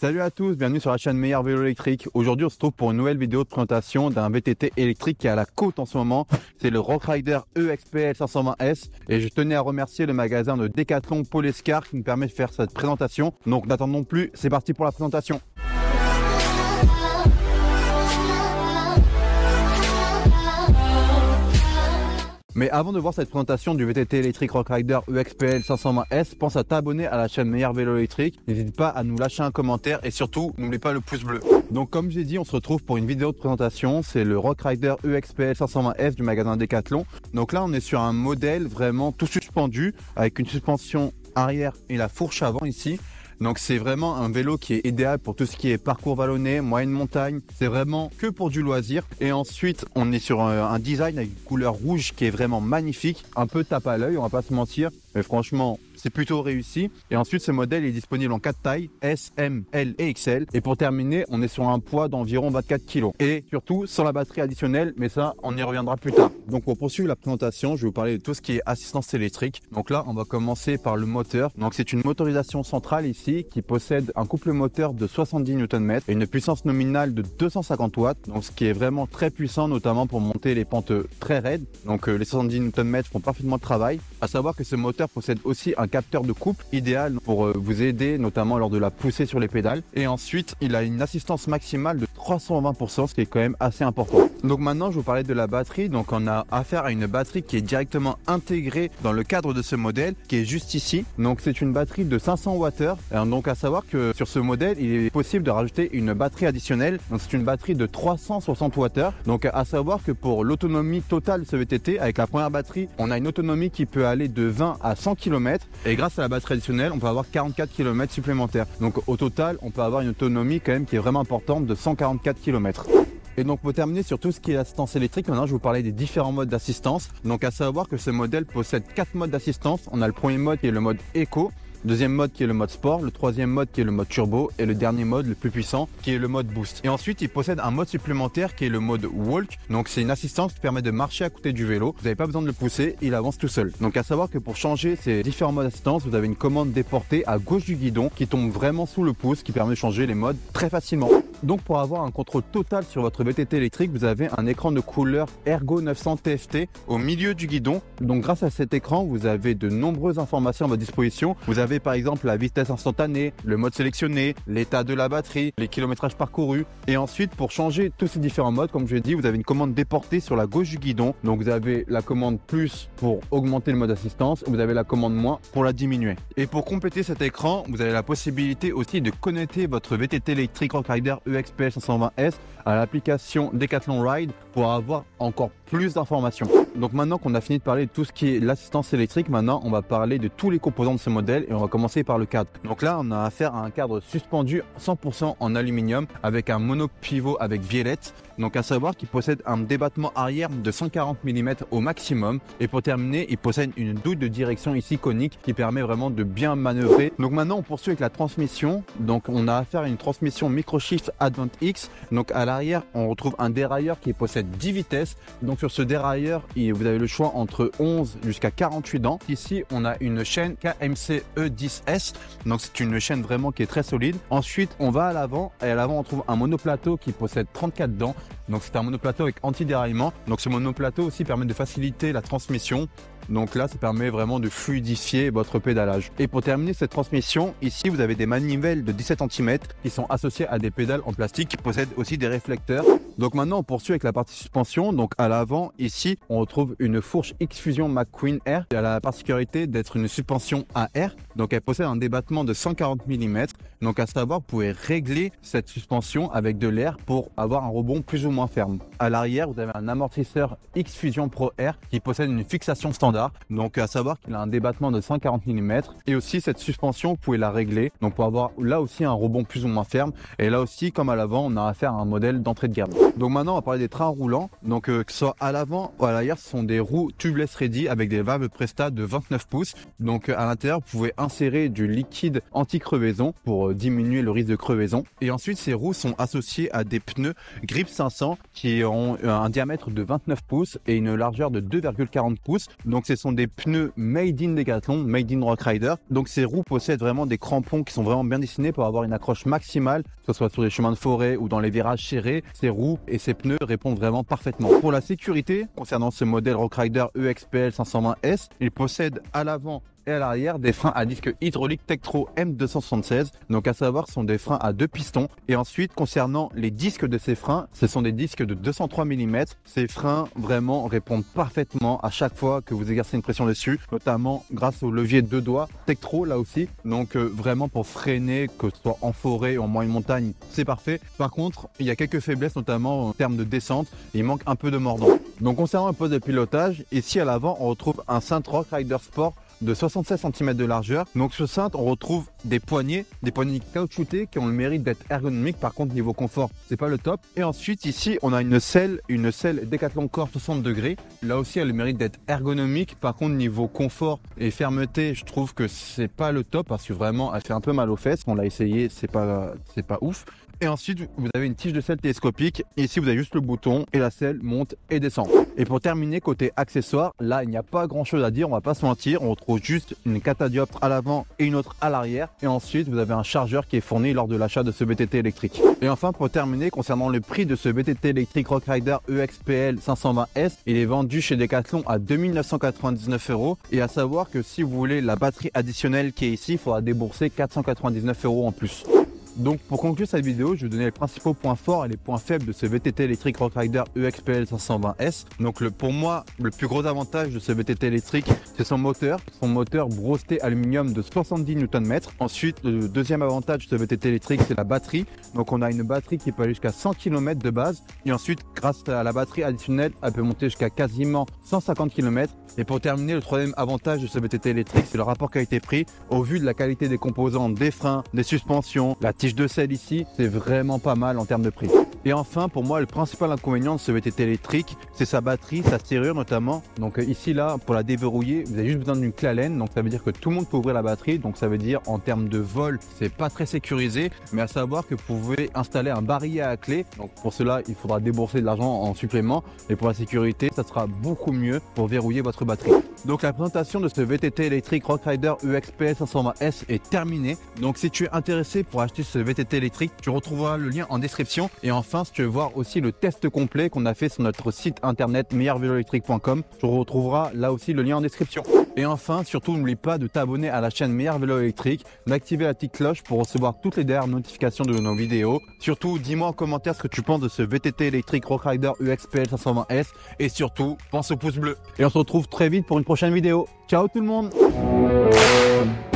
Salut à tous, bienvenue sur la chaîne Meilleur Vélo Électrique. Aujourd'hui on se trouve pour une nouvelle vidéo de présentation d'un VTT électrique qui est à la côte en ce moment. C'est le Rockrider EXPL 520S et je tenais à remercier le magasin de Decathlon Polescar qui nous permet de faire cette présentation. Donc n'attendons plus, c'est parti pour la présentation. Mais avant de voir cette présentation du VTT électrique Rockrider EXPL 520S, pense à t'abonner à la chaîne Meilleur Vélo Électrique. N'hésite pas à nous lâcher un commentaire et surtout, n'oublie pas le pouce bleu. Donc comme j'ai dit, on se retrouve pour une vidéo de présentation. C'est le Rockrider EXPL 520S du magasin Decathlon. Donc là, on est sur un modèle vraiment tout suspendu avec une suspension arrière et la fourche avant ici. Donc c'est vraiment un vélo qui est idéal pour tout ce qui est parcours vallonné, moyenne montagne. C'est vraiment que pour du loisir. Et ensuite, on est sur un design avec une couleur rouge qui est vraiment magnifique. Un peu tape à l'œil, on va pas se mentir. Mais franchement, c'est plutôt réussi. Et ensuite, ce modèle est disponible en 4 tailles, S, M, L et XL. Et pour terminer, on est sur un poids d'environ 24 kg. Et surtout, sans la batterie additionnelle, mais ça, on y reviendra plus tard. Donc pour poursuivre la présentation, je vais vous parler de tout ce qui est assistance électrique. Donc là, on va commencer par le moteur. Donc c'est une motorisation centrale ici qui possède un couple moteur de 70 Nm et une puissance nominale de 250 watts. Donc ce qui est vraiment très puissant, notamment pour monter les pentes très raides. Donc les 70 Nm font parfaitement le travail. À savoir que ce moteur possède aussi un capteur de couple idéal pour vous aider notamment lors de la poussée sur les pédales. Et ensuite, il a une assistance maximale de 320%, ce qui est quand même assez important. Donc maintenant, je vais vous parler de la batterie. Donc on a affaire à une batterie qui est directement intégrée dans le cadre de ce modèle, qui est juste ici. Donc c'est une batterie de 500 Wh. Donc à savoir que sur ce modèle, il est possible de rajouter une batterie additionnelle. Donc c'est une batterie de 360 Wh. Donc à savoir que pour l'autonomie totale de ce VTT, avec la première batterie, on a une autonomie qui peut aller de 20 à 100 km. Et grâce à la batterie additionnelle, on peut avoir 44 km supplémentaires. Donc au total, on peut avoir une autonomie quand même qui est vraiment importante de 144 km. Et donc pour terminer sur tout ce qui est assistance électrique, maintenant je vais vous parler des différents modes d'assistance. Donc à savoir que ce modèle possède 4 modes d'assistance. On a le premier mode qui est le mode Eco, deuxième mode qui est le mode Sport, le troisième mode qui est le mode Turbo et le dernier mode le plus puissant qui est le mode Boost. Et ensuite il possède un mode supplémentaire qui est le mode Walk. Donc c'est une assistance qui permet de marcher à côté du vélo. Vous n'avez pas besoin de le pousser, il avance tout seul. Donc à savoir que pour changer ces différents modes d'assistance, vous avez une commande déportée à gauche du guidon qui tombe vraiment sous le pouce, qui permet de changer les modes très facilement. Donc pour avoir un contrôle total sur votre VTT électrique, vous avez un écran de couleur Ergo 900 TFT au milieu du guidon. Donc grâce à cet écran, vous avez de nombreuses informations à votre disposition. Vous avez par exemple la vitesse instantanée, le mode sélectionné, l'état de la batterie, les kilométrages parcourus. Et ensuite, pour changer tous ces différents modes, comme je l'ai dit, vous avez une commande déportée sur la gauche du guidon. Donc vous avez la commande plus pour augmenter le mode assistance, vous avez la commande moins pour la diminuer. Et pour compléter cet écran, vous avez la possibilité aussi de connecter votre VTT électrique Rockrider EXPL 520S à l'application Decathlon Ride pour avoir encore plus d'informations. Donc maintenant qu'on a fini de parler de tout ce qui est l'assistance électrique, maintenant on va parler de tous les composants de ce modèle et on va commencer par le cadre. Donc là on a affaire à un cadre suspendu 100% en aluminium avec un monopivot avec viellette. Donc à savoir qu'il possède un débattement arrière de 140 mm au maximum. Et pour terminer, il possède une douille de direction ici conique qui permet vraiment de bien manœuvrer. Donc maintenant on poursuit avec la transmission. Donc on a affaire à une transmission Microshift Advent X. Donc à l'arrière on retrouve un dérailleur qui possède 10 vitesses. Donc sur ce dérailleur vous avez le choix entre 11 jusqu'à 48 dents. Ici on a une chaîne KMC E10S. Donc c'est une chaîne vraiment qui est très solide. Ensuite on va à l'avant et à l'avant on trouve un monoplateau qui possède 34 dents. Donc c'est un monoplateau avec anti-déraillement. Donc ce monoplateau aussi permet de faciliter la transmission. Donc là, ça permet vraiment de fluidifier votre pédalage. Et pour terminer cette transmission, ici, vous avez des manivelles de 17 cm qui sont associées à des pédales en plastique qui possèdent aussi des réflecteurs. Donc maintenant, on poursuit avec la partie suspension. Donc à l'avant, ici, on retrouve une fourche X-Fusion McQueen Air. Elle a la particularité d'être une suspension à air. Donc elle possède un débattement de 140 mm. Donc à savoir, vous pouvez régler cette suspension avec de l'air pour avoir un rebond plus ou moins ferme. À l'arrière, vous avez un amortisseur X-Fusion Pro Air qui possède une fixation standard. Donc à savoir qu'il a un débattement de 140 mm et aussi cette suspension vous pouvez la régler donc pour avoir là aussi un rebond plus ou moins ferme. Et là aussi comme à l'avant on a affaire à un modèle d'entrée de gamme. Donc maintenant on va parler des trains roulants. Donc que ce soit à l'avant ou à l'arrière, ce sont des roues tubeless ready avec des valves Presta de 29 pouces. Donc à l'intérieur vous pouvez insérer du liquide anti-crevaison pour diminuer le risque de crevaison. Et ensuite, ces roues sont associées à des pneus Grip 500 qui ont un diamètre de 29 pouces et une largeur de 2,40 pouces. Donc ce sont des pneus made in Decathlon, made in Rock Rider. Donc ces roues possèdent vraiment des crampons qui sont vraiment bien dessinés pour avoir une accroche maximale, que ce soit sur les chemins de forêt ou dans les virages serrés. Ces roues et ces pneus répondent vraiment parfaitement. Pour la sécurité, concernant ce modèle Rock Rider EXPL 520S, il possède à l'avant et à l'arrière des freins à disque hydraulique Tektro M276. Donc à savoir, ce sont des freins à 2 pistons. Et ensuite, concernant les disques de ces freins, ce sont des disques de 203 mm. Ces freins vraiment répondent parfaitement à chaque fois que vous exercez une pression dessus, notamment grâce au levier 2 doigts Tektro là aussi. Donc vraiment pour freiner, que ce soit en forêt ou en moyenne montagne, c'est parfait. Par contre, il y a quelques faiblesses, notamment en termes de descente. Il manque un peu de mordant. Donc concernant le poste de pilotage, ici à l'avant, on retrouve un cintre Rock Rider Sport de 76 cm de largeur. Donc sur ce cintre, on retrouve des poignées caoutchoutées qui ont le mérite d'être ergonomiques. Par contre, niveau confort, c'est pas le top. Et ensuite, ici, on a une selle Decathlon Core 60 degrés. Là aussi, elle a le mérite d'être ergonomique. Par contre, niveau confort et fermeté, je trouve que c'est pas le top parce que vraiment, elle fait un peu mal aux fesses. On l'a essayé, c'est pas ouf. Et ensuite, vous avez une tige de selle télescopique. Et ici, vous avez juste le bouton et la selle monte et descend. Et pour terminer, côté accessoires, là, il n'y a pas grand chose à dire. On va pas se mentir. On retrouve juste une catadioptre à l'avant et une autre à l'arrière. Et ensuite, vous avez un chargeur qui est fourni lors de l'achat de ce VTT électrique. Et enfin, pour terminer, concernant le prix de ce VTT électrique Rock Rider EXPL 520S, il est vendu chez Decathlon à 2999 €. Et à savoir que si vous voulez la batterie additionnelle qui est ici, il faudra débourser 499 € en plus. Donc pour conclure cette vidéo, je vais vous donner les principaux points forts et les points faibles de ce VTT électrique Rock Rider EXPL 520S. Donc pour moi, le plus gros avantage de ce VTT électrique, c'est son moteur brosté aluminium de 70 Nm. Ensuite, le deuxième avantage de ce VTT électrique, c'est la batterie. Donc on a une batterie qui peut aller jusqu'à 100 km de base. Et ensuite, grâce à la batterie additionnelle, elle peut monter jusqu'à quasiment 150 km. Et pour terminer, le troisième avantage de ce VTT électrique, c'est le rapport qualité-prix. Au vu de la qualité des composants, des freins, des suspensions, la tige de selle ici, c'est vraiment pas mal en termes de prix. Et enfin, pour moi, le principal inconvénient de ce VTT électrique, c'est sa batterie, sa serrure notamment. Donc ici, là, pour la déverrouiller, vous avez juste besoin d'une clé Allen. Donc ça veut dire que tout le monde peut ouvrir la batterie. Donc ça veut dire en termes de vol, c'est pas très sécurisé. Mais à savoir que vous pouvez installer un barillet à clé. Donc pour cela, il faudra débourser de l'argent en supplément. Et pour la sécurité, ça sera beaucoup mieux pour verrouiller votre batterie. Donc la présentation de ce VTT électrique Rock Rider EXPL 520S est terminée. Donc si tu es intéressé pour acheter ce VTT électrique, tu retrouveras le lien en description. Et enfin, si tu veux voir aussi le test complet qu'on a fait sur notre site internet meilleurveloélectrique.com, tu retrouveras là aussi le lien en description. Et enfin, surtout n'oublie pas de t'abonner à la chaîne Meilleur Vélo Électrique, d'activer la petite cloche pour recevoir toutes les dernières notifications de nos vidéos. Surtout, dis-moi en commentaire ce que tu penses de ce VTT électrique Rock Rider EXPL 520S et surtout, pense au pouce bleu. Et on se retrouve très vite pour une prochaine vidéo. Ciao tout le monde!